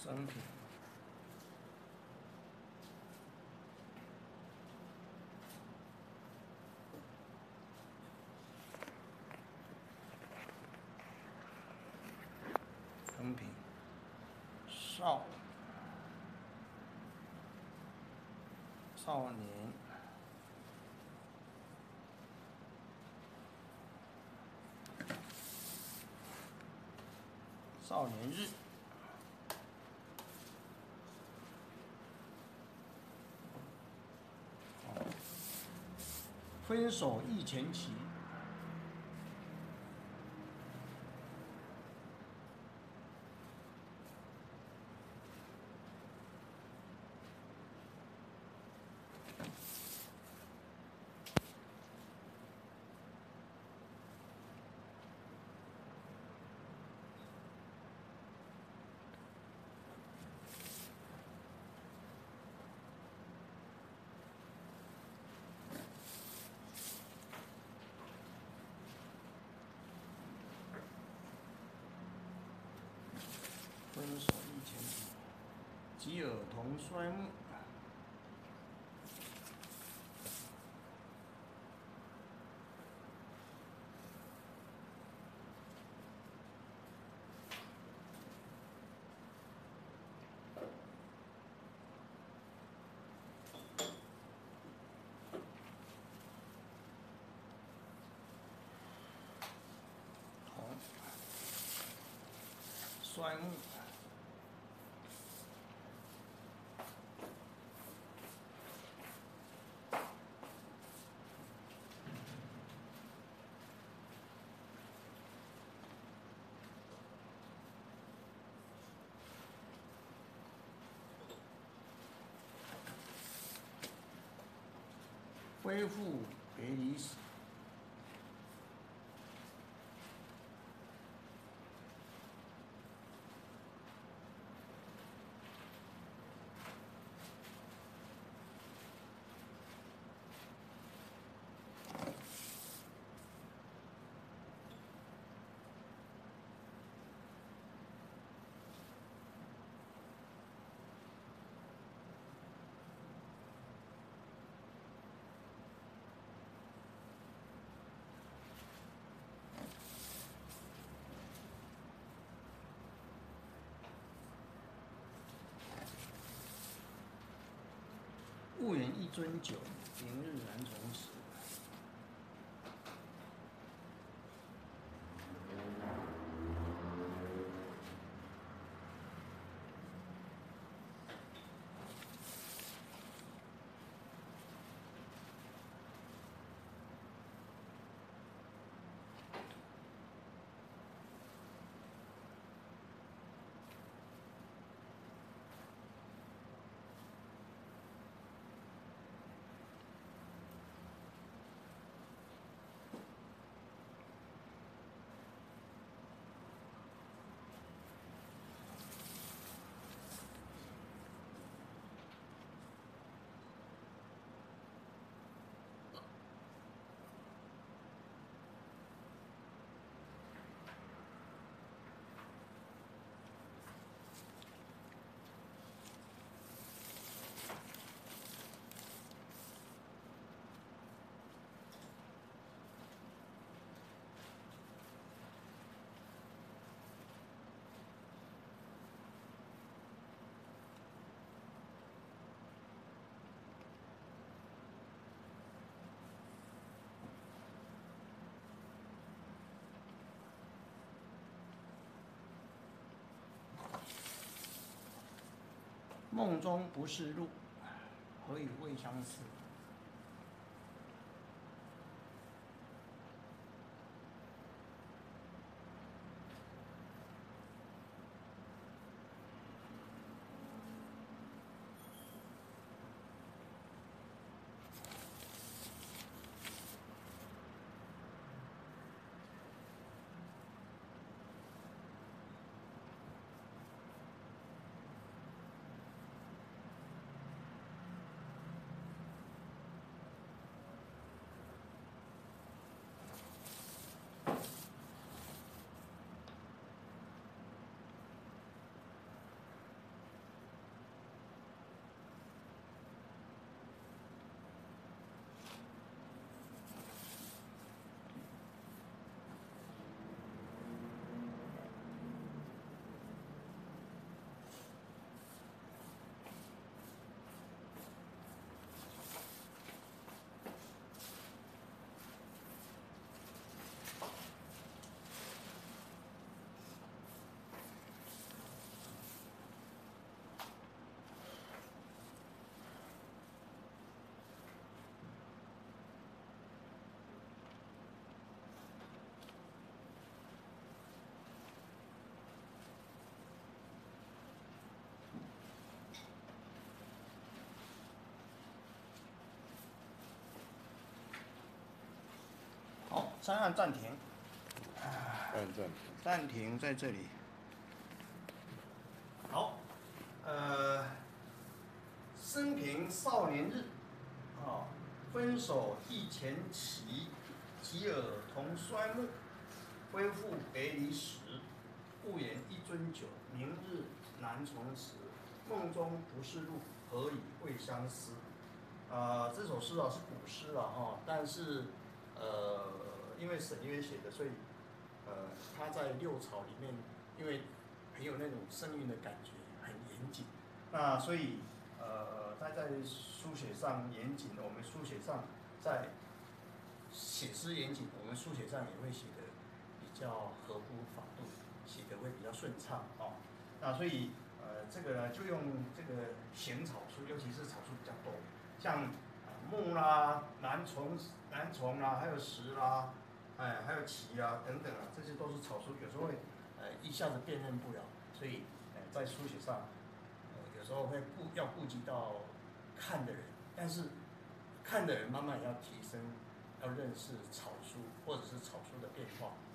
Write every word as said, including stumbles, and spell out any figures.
生平。生平，少少年，少年日，分手役前期。分手役前期，及尔同衰木。同衰木。恢复别离时。物言一樽酒，明日难重拾。梦中不是路，何以未相识？ 先按暂停。 按暂停。 暂停在这里。好，呃，生平少年日，啊，分手忆前期，及尔同衰暮，恢复别离时，故言一樽酒，明日难从此。梦中不是路，何以未相思？啊、呃，这首诗啊是古诗了哈，但是呃，因为沈约写的，所以呃，他在六朝里面，因为很有那种声韵的感觉，很严谨。那所以呃，他在书写上严谨的，我们书写上在写诗严谨，我们书写上也会写的比较合乎法度，写的会比较顺畅哦。那所以呃，这个呢就用这个行草书，尤其是草书比较多，像啊木啦、南虫、南虫啦，还有石啦，哎，还有旗啊等等啊，这些都是草书，有时候会呃一下子辨认不了，所以呃在书写上，呃有时候会顾要顾及到看的人，但是看的人慢慢也要提升，要认识草书或者是草书的变化。